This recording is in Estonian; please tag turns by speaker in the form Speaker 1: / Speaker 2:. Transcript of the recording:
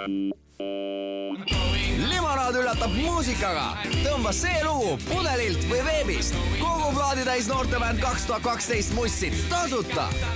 Speaker 1: Limonaad üllatab muusikaga. Tõmba see lugu pudelilt või veebist. Kogu plaaditäis noortebänd 2012 mussid tasuta.